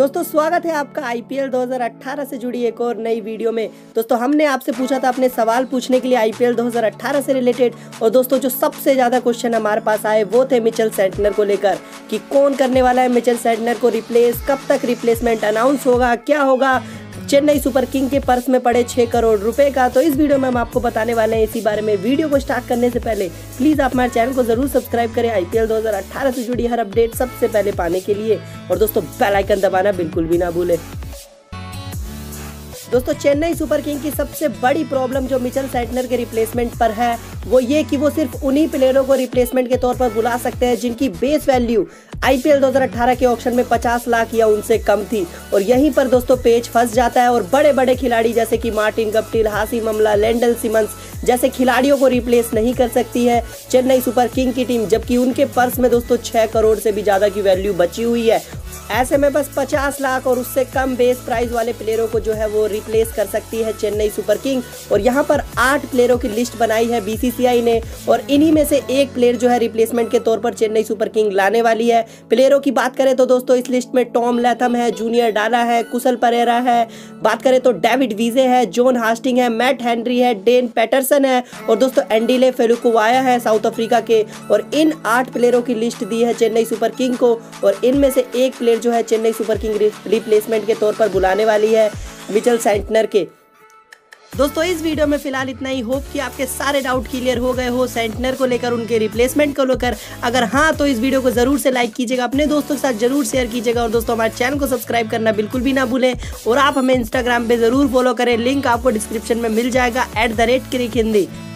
दोस्तों स्वागत है आपका आईपीएल 2018 से जुड़ी एक और नई वीडियो में। दोस्तों हमने आपसे पूछा था अपने सवाल पूछने के लिए आईपीएल 2018 से रिलेटेड, और दोस्तों जो सबसे ज़्यादा क्वेश्चन हमारे पास आए वो थे मिचेल सेंटनर को लेकर कि कौन करने वाला है मिचेल सेंटनर को रिप्लेस, कब तक रिप्लेसमेंट अनाउंस होगा, क्या होगा चेन्नई सुपर किंग के पर्स में पड़े 6 करोड़ रुपए का। तो इस वीडियो में हम आपको बताने वाले हैं इसी बारे में। वीडियो को स्टार्ट करने से पहले प्लीज आप हमारे चैनल को जरूर सब्सक्राइब करें आईपीएल 2018 से जुड़ी हर अपडेट सबसे पहले पाने के लिए, और दोस्तों बेल आइकन दबाना बिल्कुल भी ना भूलें। दोस्तों चेन्नई सुपर किंग की सबसे बड़ी प्रॉब्लम जो मिचेल सेंटनर के रिप्लेसमेंट पर है वो ये कि वो सिर्फ उन्हीं प्लेयरों को रिप्लेसमेंट के तौर पर बुला सकते हैं जिनकी बेस वैल्यू आईपीएल 2018 के ऑक्शन में 50 लाख या उनसे कम थी। और यहीं पर दोस्तों पेच फंस जाता है और बड़े बड़े खिलाड़ी जैसे कि मार्टिन गप्टिल, हाशिम अमला, लेंडल सिमंस जैसे खिलाड़ियों को रिप्लेस नहीं कर सकती है चेन्नई सुपर किंग की टीम, जबकि उनके पर्स में दोस्तों 6 करोड़ से भी ज़्यादा की वैल्यू बची हुई है। ऐसे में बस 50 लाख और उससे कम बेस प्राइस वाले प्लेयरों को जो है वो रिप्लेस कर सकती है चेन्नई सुपर किंग। और यहाँ पर 8 प्लेयरों की लिस्ट बनाई है बीसीसीआई ने, और इन्हीं में से एक प्लेयर जो है रिप्लेसमेंट के तौर पर चेन्नई सुपर किंग लाने वाली है। प्लेयरों की बात करें तो दोस्तों इस लिस्ट में टॉम लैथम है, जूनियर डाला है, कुशल परेरा है, बात करें तो डेविड वीजे है, जॉन हास्टिंग है, मैट हेनरी है, डेन पैटरसन है, और दोस्तों एंडिले फेलुकुवाया है साउथ अफ्रीका के। और इन 8 प्लेयरों की लिस्ट दी है चेन्नई सुपर किंग को, और इनमें से एक प्लेयर जो है चेन्नई सुपर किंग रिप्लेसमेंट के तौर पर बुलाने वाली है मिचेल सेंटनर के। दोस्तों इस वीडियो में फिलहाल इतना ही। होप कि आपके सारे डाउट क्लियर हो गए हो सेंटनर को लेकर, उनके रिप्लेसमेंट को लेकर। अगर हाँ तो इस वीडियो को जरूर से लाइक कीजिएगा, अपने दोस्तों के साथ जरूर शेयर कीजिएगा, और दोस्तों हमारे चैनल को सब्सक्राइब करना बिल्कुल भी ना भूलें। और आप हमें इंस्टाग्राम पे जरूर फॉलो करें, लिंक आपको डिस्क्रिप्शन में मिल जाएगा @crickhindi।